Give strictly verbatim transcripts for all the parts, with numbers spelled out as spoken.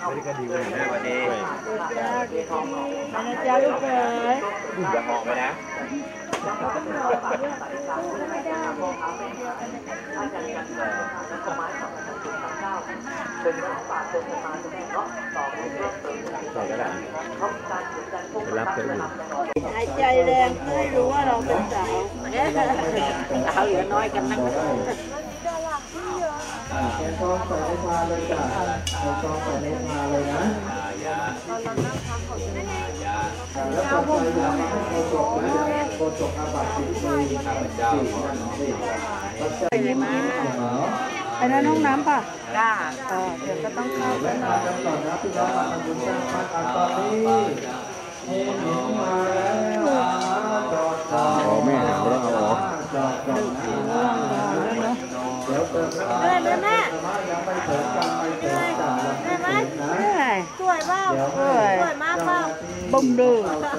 ไม่ได้ก็ดีกว่าหน้าวันนี้จ้าดีนะจ้าลูกเอ๋ยอย่าเหาะไปนะใส่ก็ได้ไปรับเพื่อนหายใจแรงเพื่อให้รู้ว่าเราเป็นสาวเอาเหลือน้อยกันนักแกงส้มใส่ในพาเลยจ้ะแกงส้มใส่ในพาเลยนะแล้วก็ใส่ยามาให้โคจกนะโคจกอาบัติสิบปีข้าพเจ้าขอสิไปเลยมาไอ้นั่นห้องน้ำป่ะจ้าเดี๋ยวก็ต้องเข้าไปแล้วมากันก่อนนะพี่น้องมาทำบุญสร้างบ้านอันตอนนี้เห็นมาแล้วจอดจอดอ๋อแม่หาแล้วเอาออกจอดจอดเดี๋ยวเติมน้ำมันแม่แม่ยังไม่เถิดกันไม่เถิดจ้าแม่แม่สวยเปล่าสวยมากเปล่าบ่มดู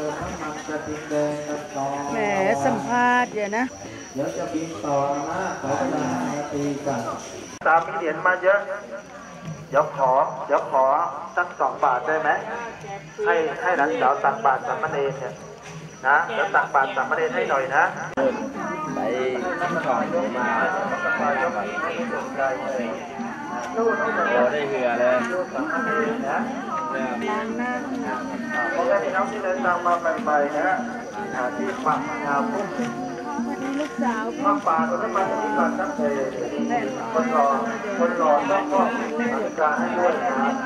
แหมสัมภาษณ์เดี๋ยวนะเดี๋ยวจะบินต่อนะขอเวลาห้านาทีกันตามมีเหรียญมาเยอะเดี๋ยวขอเดี๋ยวขอสักสองบาทได้ไหมให้ให้หลานสาวตักบาทสามเณรเนี่ยนะแล้วตักบาทสามเณรให้หน่อยนะไปขึ้นช่องมาโอ้ได้เหือเลยนะเพราะงั้นพี่น้องที่เดินทางมาไปๆนะที่ฝั่งงามพุ่งลูกสาวข้างป่าก็ได้มาที่บ้านตั้งแต่คนรอคนรอต้องมอบนาฬิกาให้ด้วยนะครับ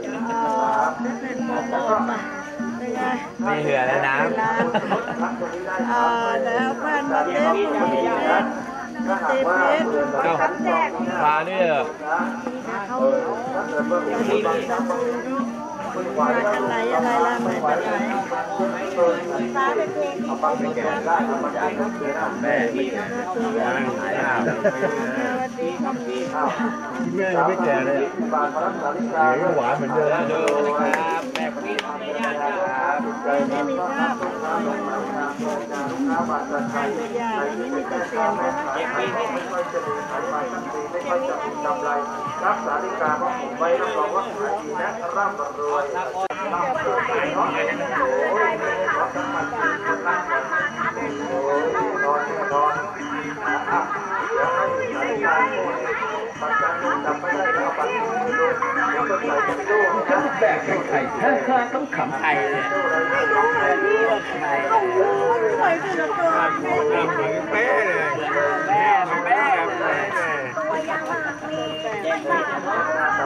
แล้วก็มีเหือแล้วนะอ่าแล้วเพื่อนมาเล่นมาเล่นตีเพชรตั้งแจกปลาเนี่ยเขามีมาจากไหนอะไรล่ะมาจากไหนฟ้าเป็นเพลงเอาปลาไปแกะได้ทำมาจากแม่ไม่แกะยังหายอ่ะแม่ไม่แกะเลยเดี๋ยวหวานเหมือนเดิมเดิมนะครับแม่คนนี้ไม่ยากครับไม่มีภาพไม่ยากนี่มีแต่เสียงใช่ไหมไม่ค่อยจะดีขายมาตั้งปีไม่ค่อยจะมีกำไรรักษานาฬิกาของผมไว้รับรองว่าขายดีนะร่ำรวยร่ำรวยเนาะโอ้ยขอสมัครร่ำรวยโอ้ยนอนนอนอ่ะเดี๋ยวให้นาฬิกาโอ้ยปัจจัยจำไม่ได้แล้วปัจจัยดูเดี๋ยวก็ใส่ไปดูนะแบกไข่ถ้าต้องขำไข่เลยใส่ถุงตัวเป๊ะเลยแม่แม่ตัวยังมากมีไม่ตามมา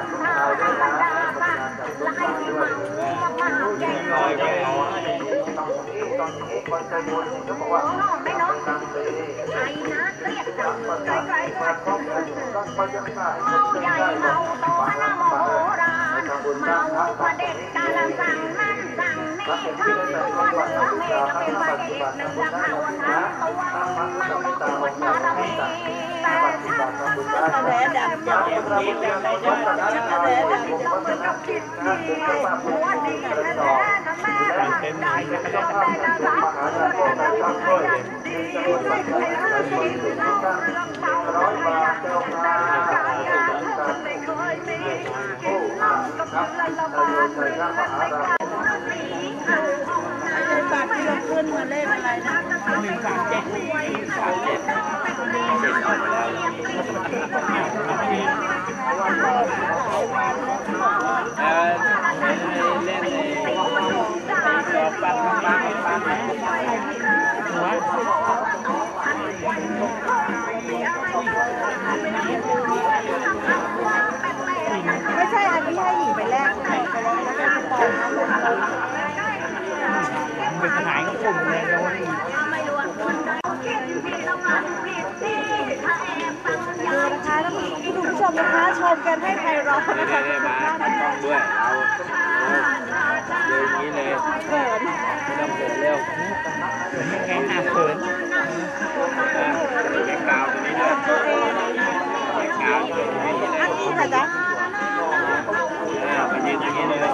ลอยไปเอาตอนนี้ตอนนี้คนใจบุญเขาบอกว่าไม่น้องไอ้นะเรียกจังเลยไกลๆมาพร้อมกันต้องมายังได้ใหญ่เมาโตหน้าโมราณเมาประเด็นกาลสั่งนั่นสั่งนี่ทั้งตัวเนื้อเมฆก็เป็นประเด็นหนึ่งละเมาทั้งตัวเมาแล้วปวดมาระเมแต่ช่างมันก็กระแสดับจับจับจับได้ด้วยชักกระแสดับจับมันกับคิดดีหัวดีแท้แท้นะแม่รักใจจะได้นะรักเพื่อนนะรักกันดีไม่เคยรักดีเราเรื่องเมาไม่อยากจบแต่กายมันไม่เคยมีกินเหล้ากับคนละบาทไม่ไม่ขาดสีห้องน้ำบาทที่เราขึ้นมาเล่นอะไรนะหนึ่งสามเจ็ดสามเจ็ดเจ็ดออกมาแล้วเออเล่นในตัวปังปังปังหัวไม่ใช่อันนี้ให้หญิงไปแลกไปแลกแล้วก็ปล่อยน้ำลงเป็นหายกับกลุ่มเลยโดนดูนะคะแล้วคุณผู้ชมนะคะชมกันให้ไพเราะนะคะได้มาต้องด้วยเราเดินอย่างนี้เลยเขินต้องเดินเร็วแข่งหาเขินแข่งกาวตัวนี้เลยแข่งกาวตัวนี้เลยอันนี้ค่ะจ๊ะมายืนอย่างนี้เลย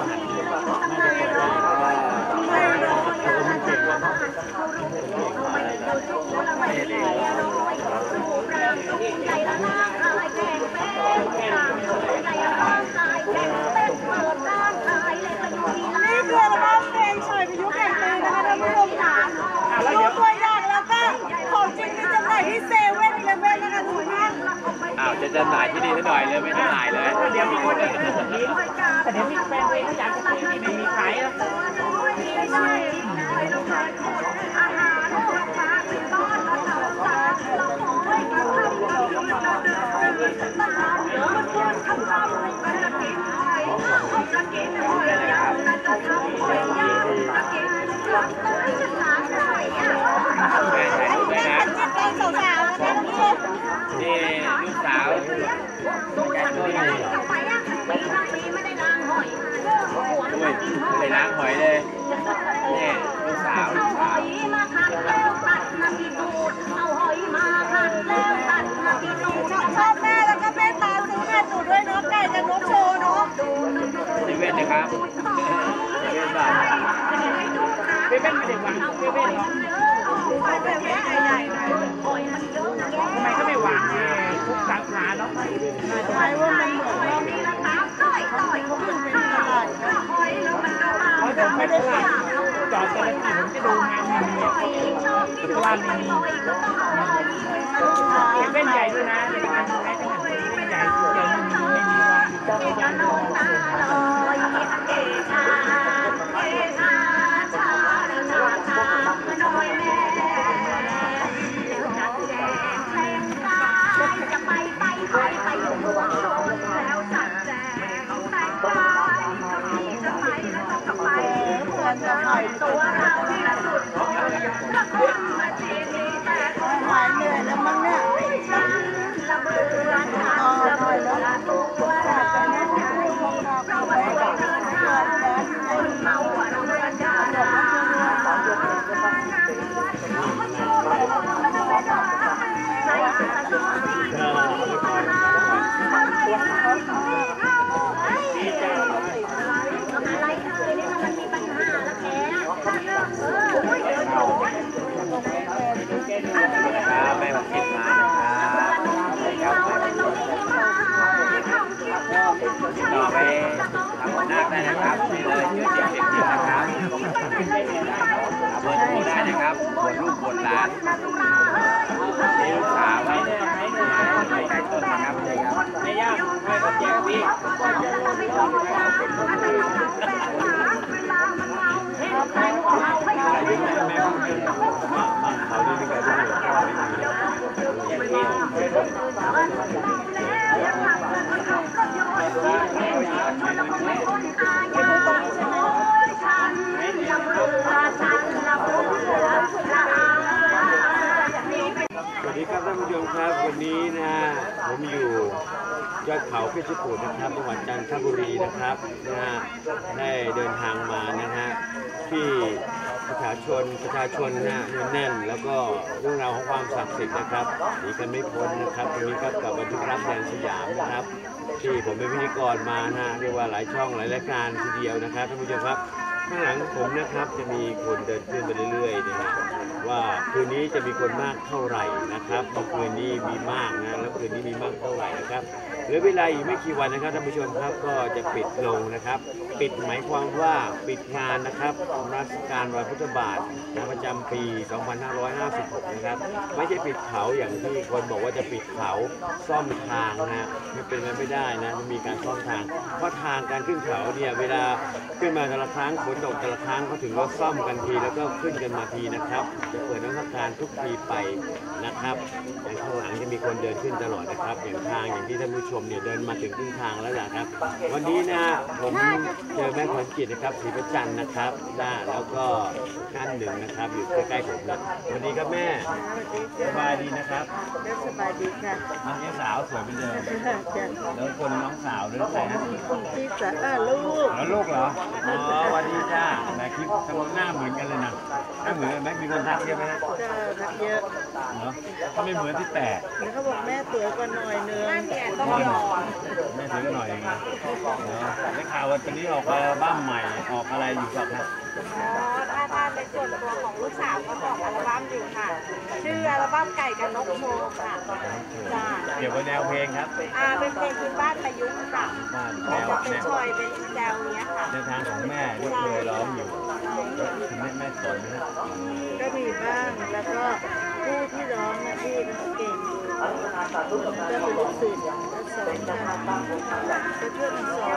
เจำหน่ายที่นี่หน่อยเลยไม่จำหน่ายเลยเดี๋ยวมีคนจะซื้อแบบนี้แต่เดี๋ยวมีแฟนเองเขาอยากจะซื้อที่ไม่มีขายแล้วนี่ลูกสาวด้วยไม่ได้ล้างหอยเลยนี่ลูกสาวลูกสาวชอบแม่แล้วก็แม่ตาซื้อแม่ตูดด้วยเนาะไก่กับนกโชว์เนาะเซเว่นนะครับเซเว่นบ้านเซเว่นไม่ได้วางเซเว่นหรอแต่แม่ใหญ่ๆหน่อยทำไมก็ไม่วางทุกสาขาเนาะใช่ว่ามันเหมือนว่าเขาขึ้นเป็นตลาดเขาจะไปตลาดจอดแต่ละที่ผมจะดูงานมีมีตลาดมีเซเว่นใหญ่ด้วยนะในการใช้ขนาดเซเว่นใหญ่ใหญ่ไม่มีไม่มีวางตัวเราที่สุดหายเหนื่อยแล้วมั้งเนี่ยอ๋อหน่อยแล้วตัวเราเราไปเดินทางเราเราเดินทางแม่ผมคิดมานะครับต่อไปทำหน้าได้นะครับนี่เลยชื่อเด็กเด็กนะครับเบอร์โทรได้นะครับบนรูปบนร้านนี่ลูกสาวให้ให้ให้ใกล้ต้นนะครับนี่ครับไม่ยากให้ก็แจ้งพี่เขาดีไม่ไกลด้วยสวัสดีครับท่านผู้ชมครับวันนี้นะผมอยู่ยอดเขาเพชรกูฏนะครับจังหวัดจันทบุรีนะครับนะฮะได้เดินทางมานะฮะที่ประชาชนประชาชนนะเนืองแน่นแล้วก็เรื่องราวของความศักดิ์สิทธิ์นะครับหนีกันไม่พ้นนะครับวันนี้ครับกับบันทึกรักแดนสยามนะครับที่ผมเป็นพิธีกรมานะเรียกว่าหลายช่องหลายรายการทีเดียวนะครับท่านผู้ชมครับข้างหลังผมนะครับจะมีคนเดินขึ้นไปเรื่อยๆนะฮะว่าคืนนี้จะมีคนมากเท่าไหร่นะครับเมื่อคืนนี้มีมากนะแล้วคืนนี้มีมากเท่าไหร่นะครับเหลือเวลาอีกไม่กี่วันนะครับท่านผู้ชมครับก็จะปิดลงนะครับปิดหมายความว่าปิดงานนะครับราชการรอยพุทธบาทนะประจำปี สองพันห้าร้อยห้าสิบหก นะครับไม่ใช่ปิดเขาอย่างที่คนบอกว่าจะปิดเขาซ่อมทางนะไม่เป็นไปไม่ได้นะจะมีการซ่อมทางเพราะทางการขึ้นเขาเนี่ยเวลาขึ้นมาแต่ละครั้งฝนตกแต่ละครั้งเขาถึงก็ซ่อมกันทีแล้วก็ขึ้นกันมาทีนะครับจะเปิดน้ำการทุกทีไปนะครับอย่างข้างหลังจะมีคนเดินขึ้นตลอดนะครับอย่างทางอย่างที่ท่านผู้ชมเนี่ยเดินมาถึงครึ่งทางแล้วนะครับวันนี้นะผมเจอแม่ขวัญจิตนะครับศรีประจันทร์นะครับนะแล้วก็ท่านหนึ่งนะครับอยู่ใกล้ๆผมนะสวัสดีครับแม่สบายดีนะครับสบายดีค่ะน้องสาวสวยเป็นเดิมแล้วคนน้องสาวหรือใครฮะพี่สาวลูกแล้วลูกเหรออ๋อสวัสดีจ้าแม่คลิปทำหน้าเหมือนกันเลยนะหน้าเหมือนกันไหมมีคนทักเยอะไหมฮะเจอนักเยอะเนาะถ้าไม่เหมือนที่แตกนี่เขาบอกแม่สวยกว่าหน่อยนึงต้องหล่อแม่ถือกันหน่อยเองนะได้ข่าวว่าตอนนี้ออกอัลบั้มใหม่ออกอะไรอยู่ครับนะอ๋อถ้าถ้าในส่วนตัวของลูกสาวก็บอกอัลบั้มอยู่ค่ะ ชื่ออัลบั้มไก่กับนกโชว์ค่ะจ้าเกี่ยวกับแนวเพลงครับอ่าเป็นเพลงพื้นบ้านประยุกต์ค่ะบ้านแนวจะเป็นแนวชอยเป็นแนวเนี้ยค่ะในทางของแม่ที่เคยร้องอยู่แล้วคุณแม่แม่สอนไหมครับก็มีบ้างแล้วก็ผู้ที่ร้องนะพี่มันเก่งอยู่ก็เป็นลูกศิษย์ก็สอนกันก็ช่วยกันสอน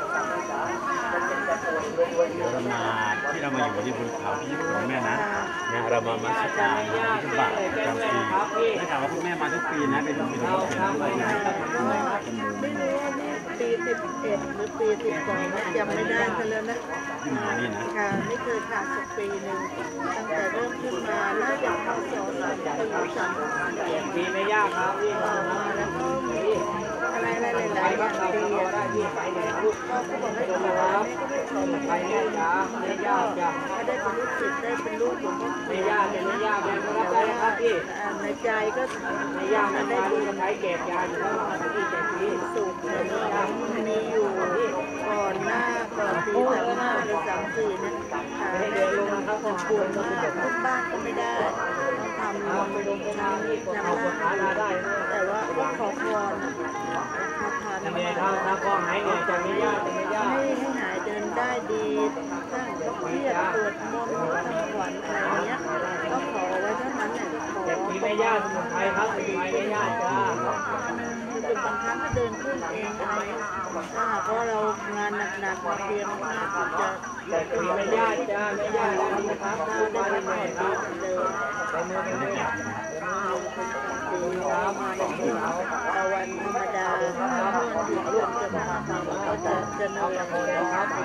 เดี๋ยวเรามาที่เรามาอยู่ที่บนเขาที่ญี่ปุ่นแม่นะเนี่ยเรามามาสการที่บาทประจำปีได้ข่าวว่าคุณแม่มาทุกปีนะเป็นเป็นลูกศิษย์ด้วยนะไม่รู้ว่านี่ปีสิบเอ็ดหรือปีสิบสองจำไม่ได้กันแล้วนะที่มานี่นะค่ะไม่เคยขาดสักปีหนึ่งตั้งแต่เริ่มขึ้นมาน่าจะเข้าสองสามปีสามปีปีไม่ยากครับพี่ต่อมาแล้วก็มีอะไรหลายๆอย่างปีอ่ะพี่ไปเลยลูกก็เขาบอกให้ขอครับแม่ก็ไม่ขอไปเนี่ยจ้าไม่ยากจ้ะก็ได้เป็นลูกศิษย์ได้เป็นลูกหลวงพ่อไม่ยากไม่ยากเลยรับได้ครับพี่ในใจก็ไม่ยากนะได้ดูใช้เก็บยาอยู่แล้วพี่เก็บพี่สุขเลยมีอยู่ก่อนหน้าก่อนปีสามห้าหรือสามสี่เนี่ยขาเดินลงนะครับผมปวดมากทุกบ้านก็ไม่ได้ต้องทำลงไปลงน้ำนี่น้ำล่างแต่ว่าขอพรคาถาถ้าไม่ถ้าถ้าพ่อหายเหนื่อยจะไม่ยากจะไม่ยากให้ให้หายเดินได้ดีถ้าเครียดปวดมนทำขวัญอะไรเงี้ยก็ขอไว้เท่านั้นแหละขอเก็บพี่ไม่ยากสมุนไพรครับสมุนไพรไม่ยากจ้าคือบางครั้งก็เดินขึ้นเองอะไรถ้าหากว่าเรางานหนักๆมาเรียนมากๆอาจจะเก็บพี่ไม่ยากจ้าไม่ยากนะครับได้ดูได้ไปไปใหใหม่ม่คดีรับเหมือนเดิมไปมือไม่ยากดีครับมาในที่ตะวันธรรมดาเมื่อวันหยุดคนจะมาทำก็จะจะนอนทำนอนเดินอะไร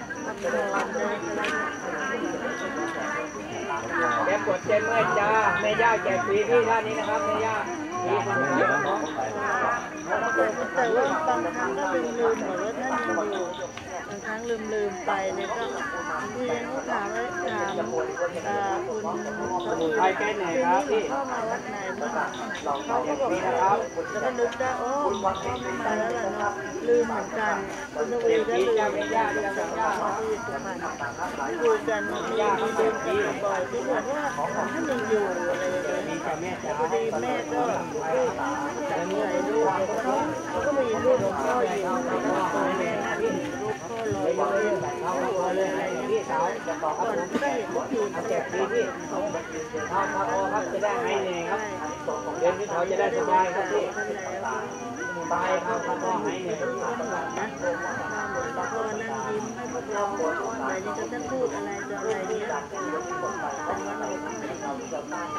แกปวดเจ็บเมื่อยจ้าไม่ยากแจกฟรีพี่ท่านนี้นะครับไม่ยากพี่คนนี้ครับแต่ว่าบางครั้งก็ลืมลืมเหมือนว่าท่านยังอยู่บางครั้งลืมลืมไปเนี่ยก็เรียนเขาถามว่าถามคุณเขาดูทีนี้เข้ามาวัดไหนบ้างเขาก็บอกนะครับแล้วก็นึกได้โอ้พ่อไม่มาแล้วล่ะเนาะลืมเหมือนกันคุณนวีก็ลืมไม่ยากจะสัญญาที่สุพรรณคุยกันมีมีเดินกันบ่อยที่บอกว่าท่านยังอยู่อะไรอย่างเงี้ยพอดีแม่ก็ลูกจัดใส่ลูกเขาเขาก็มีลูกของพ่ออยู่ตัวแม่นั่นลูกพ่อลอยอยู่เขาหัวเลยอะไรอย่างเงี้ยก่อนก็เห็นทุกทีเขาแจกฟรีพี่ทำมาพอครับจะได้หายเหนื่อยครับเดินที่เขาจะได้สบายครับพี่ท่านแล้วสบายครับพอหายเหนื่อยนะพ่อนั่งยิ้มให้พวกเราอะไรนี่ก็ท่านพูดอะไรจะอะไรเนี่ยแต่ว่าเราต้องที่มาทุก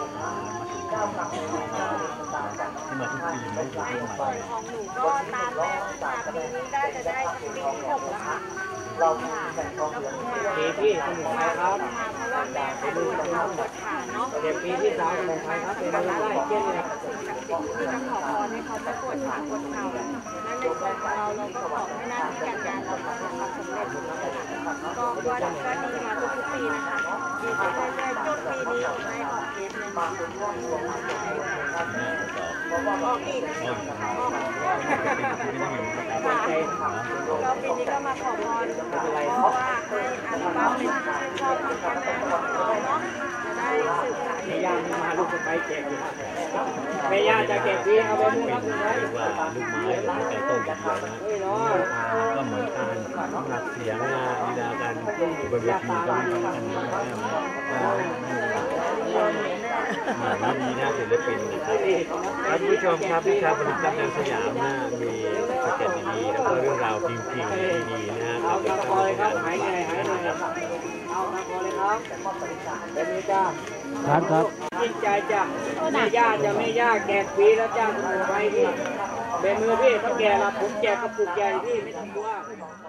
ปีไม่ถูกเรื่องใหม่ของหนูก็ตามแม่ค่ะปีนี้ได้จะได้ปีที่หกแล้วค่ะเราค่ะแล้วก็มาปีที่สมุนไพรครับเพราะว่าแม่ค่ะดูแลปวดขาเนาะเด็กปีที่สามสมุนไพรครับเป็นมือได้เก่งเลยที่มาขอพรให้เขาไม่ปวดขาปวดเข่าและในส่วนของเราเราก็ขอให้หน้าที่การงานเราประสบความสำเร็จก็ก็ก็ดีมาทุกๆปีนะคะดีไปเรื่อยๆจนปีนี้ได้ออกเกมเลยค่ะออกอีกค่ะก็ปีนี้ก็มาขอพรเพราะว่าให้อัลบั้มเป็นที่ชื่นชอบของแม่แม่ของเราเนาะจะได้สืบสานไม่ยากมาลูกสไปแจกอยู่ไม่ยากจะเก็บฟรีเอาไปมือครับคุณไว้เรียกว่าลูกไม้หรือไก่ต้มกันเดียวนะก็เหมือนการหลักเสียงนะลีลาการบนเวทีก็ไม่เหมือนกันนะไม่ดีนะศิลปินท่านผู้ชมครับที่ชาวบริษัทแดงสยามนะมีสเก็ตดีๆแล้วก็เรื่องราวจริงๆดีๆนะครับเป็นพต้อน เลยครับงาหายนเหนื่อยหายเหนื่อยนะครับเอาครับพอเลยครับเป็นมือจ้าครับครับยิ่งใจจ้ะไม่ยากจะไม่ยากแจกฟรีแล้วจ้าสมุนไพรพี่เป็นมือพี่ต้องแก่ละผมแจกกระปุกใหญ่พี่ไม่ต้องกลัว